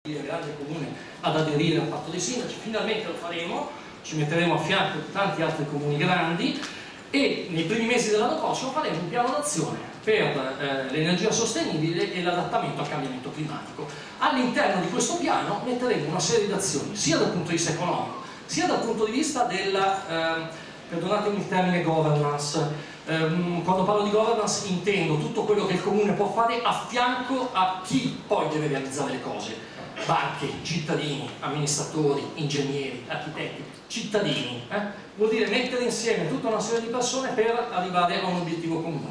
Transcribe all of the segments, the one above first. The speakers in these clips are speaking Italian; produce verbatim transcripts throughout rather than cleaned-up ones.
grande comune ad aderire al patto dei sindaci. Finalmente lo faremo, ci metteremo a fianco di tanti altri comuni grandi e nei primi mesi dell'anno prossimo faremo un piano d'azione per eh, l'energia sostenibile e l'adattamento al cambiamento climatico. All'interno di questo piano metteremo una serie di azioni sia dal punto di vista economico sia dal punto di vista della, eh, perdonatemi il termine, governance. Um, quando parlo di governance intendo tutto quello che il comune può fare a fianco a chi poi deve realizzare le cose: banche, cittadini, amministratori, ingegneri, architetti, cittadini. Eh? Vuol dire mettere insieme tutta una serie di persone per arrivare a un obiettivo comune.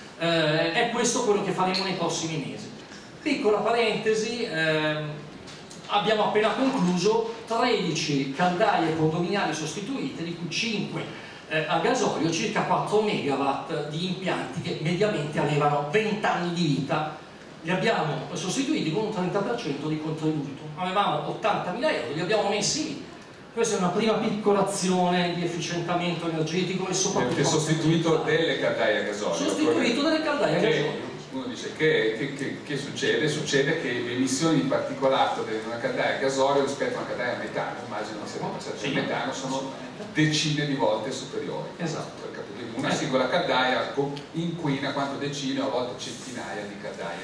Eh, è questo quello che faremo nei prossimi mesi. Piccola parentesi, ehm, abbiamo appena concluso tredici caldaie condominiali sostituite, di cui cinque Eh, a gasolio, circa quattro megawatt di impianti che mediamente avevano venti anni di vita. Li abbiamo sostituiti con un trenta per cento di contributo. Avevamo ottantamila euro, li abbiamo messi lì. Questa è una prima piccola azione di efficientamento energetico e soprattutto... Perché sostituito delle caldaie a gasolio. Sostituito delle caldaie a gasolio. Uno dice che, che, che, che succede? Succede che le emissioni di particolato di una caldaia a gasolio rispetto a una caldaia a metano, immagino che siamo passati al metano, sono decine di volte superiori. Esatto. Una singola caldaia inquina quanto decine o a volte centinaia di caldaie.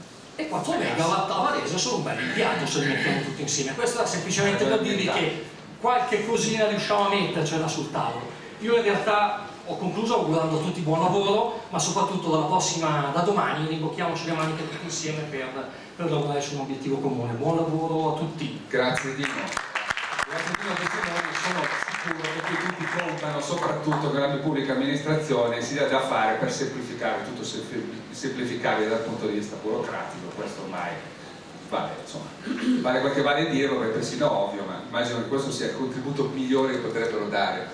E quattro megawatt a Varese sono un bel impianto se li mettiamo tutti insieme. Questo è semplicemente per dirvi che qualche cosina riusciamo a mettercela sul tavolo. Io in realtà ho concluso augurando a tutti buon lavoro, ma soprattutto dalla prossima, da domani, rimbocchiamoci le maniche tutti insieme per, per lavorare su un obiettivo comune. Buon lavoro a tutti. Grazie Dino. Grazie Dino, testimoni, sono sicuro che qui tutti contano soprattutto che la pubblica amministrazione si dà da fare per semplificare tutto, semplificare dal punto di vista burocratico. Questo ormai vale, insomma, vale quel che vale dirlo, è persino ovvio, ma immagino che questo sia il contributo migliore che potrebbero dare.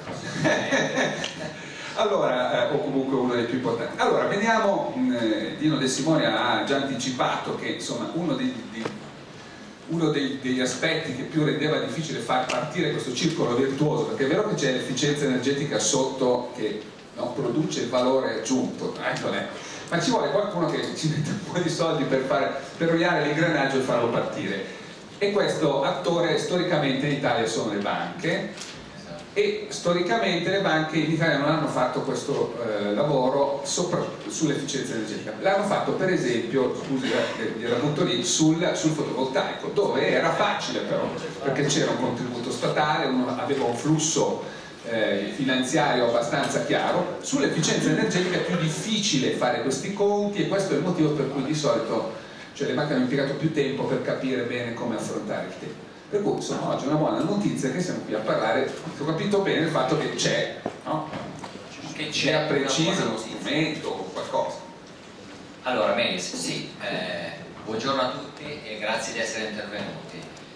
Allora, eh, o comunque uno dei più importanti. Allora, vediamo, eh, Dino De Simone ha già anticipato che insomma uno, dei, di, uno dei, degli aspetti che più rendeva difficile far partire questo circolo virtuoso, perché è vero che c'è l'efficienza energetica sotto che no, produce il valore aggiunto, eh, non è, ma ci vuole qualcuno che ci mette un po' di soldi per, fare, per roviare l'ingranaggio e farlo partire. E questo attore storicamente in Italia sono le banche. E storicamente le banche in Italia non hanno fatto questo eh, lavoro sull'efficienza energetica, l'hanno fatto per esempio, scusi, gliela butto lì, sul, sul fotovoltaico, dove era facile però, perché c'era un contributo statale, uno aveva un flusso eh, finanziario abbastanza chiaro. Sull'efficienza energetica è più difficile fare questi conti e questo è il motivo per cui di solito cioè, le banche hanno impiegato più tempo per capire bene come affrontare il tema. Per cui insomma oggi è una buona notizia che siamo qui a parlare, ho capito bene il fatto che c'è, no? Che c'è preciso uno strumento o qualcosa. Allora Melis, sì, eh, buongiorno a tutti e grazie di essere intervenuti.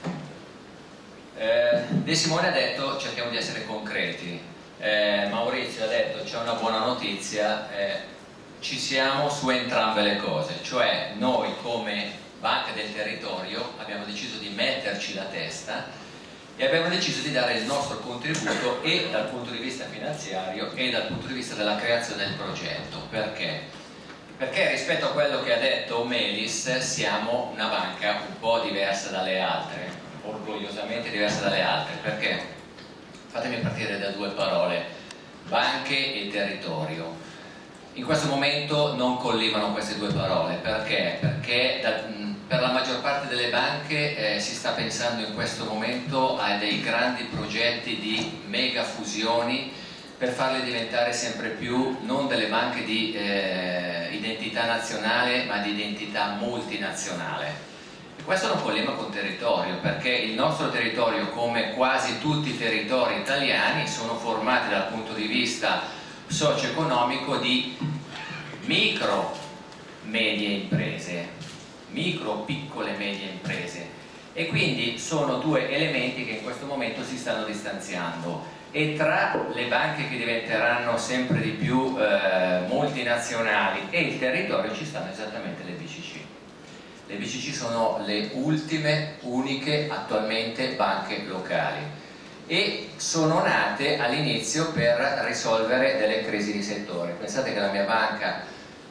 Eh, De Simone ha detto cerchiamo di essere concreti, eh, Maurizio ha detto c'è una buona notizia, eh, ci siamo su entrambe le cose, cioè noi come Banca del Territorio abbiamo deciso di metterci la testa e abbiamo deciso di dare il nostro contributo e dal punto di vista finanziario e dal punto di vista della creazione del progetto. Perché? Perché rispetto a quello che ha detto Melis siamo una banca un po' diversa dalle altre, orgogliosamente diversa dalle altre. Perché? Fatemi partire da due parole: banche e territorio. In questo momento non collivano queste due parole. Perché? Perché da, per la maggior parte delle banche eh, si sta pensando in questo momento a dei grandi progetti di mega fusioni per farle diventare sempre più non delle banche di eh, identità nazionale ma di identità multinazionale. E questo non collima con territorio, perché il nostro territorio, come quasi tutti i territori italiani, sono formati dal punto di vista socio-economico di micro medie imprese, micro piccole medie imprese, e quindi sono due elementi che in questo momento si stanno distanziando, e tra le banche che diventeranno sempre di più eh, multinazionali e il territorio ci stanno esattamente le B C C. Le B C C sono le ultime, uniche attualmente banche locali e sono nate all'inizio per risolvere delle crisi di settore. Pensate che la mia banca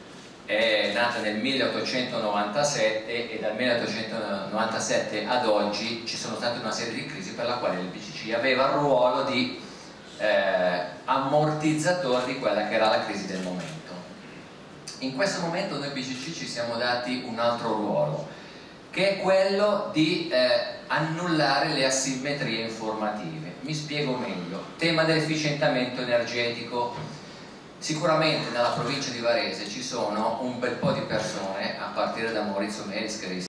è nata nel milleottocentonovantasette e dal milleottocentonovantasette ad oggi ci sono state una serie di crisi per la quale il B C C aveva il ruolo di eh, ammortizzatore di quella che era la crisi del momento. In questo momento noi B C C ci siamo dati un altro ruolo, che è quello di eh, annullare le asimmetrie informative. Mi spiego meglio. Tema dell'efficientamento energetico. Sicuramente nella provincia di Varese ci sono un bel po' di persone, a partire da Maurizio Melis che